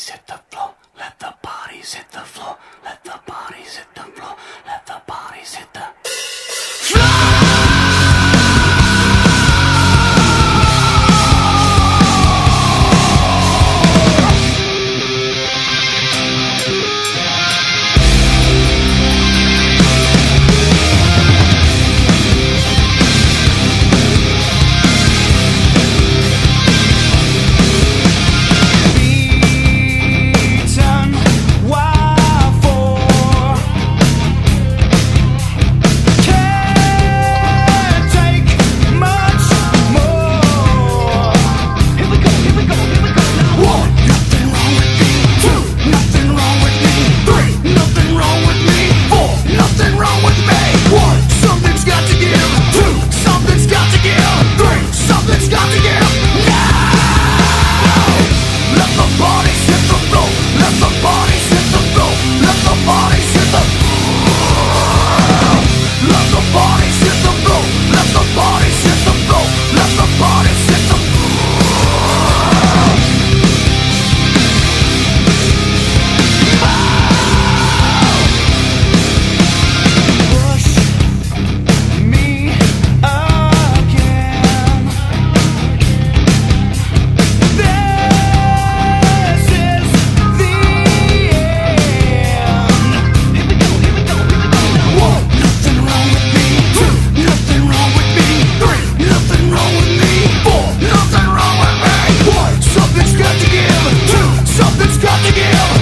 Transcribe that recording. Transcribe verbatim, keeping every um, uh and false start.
bodies hit the floor. Let the bodies hit the floor. Let the bodies hit the floor. Let the bodies hit the Something's got to give.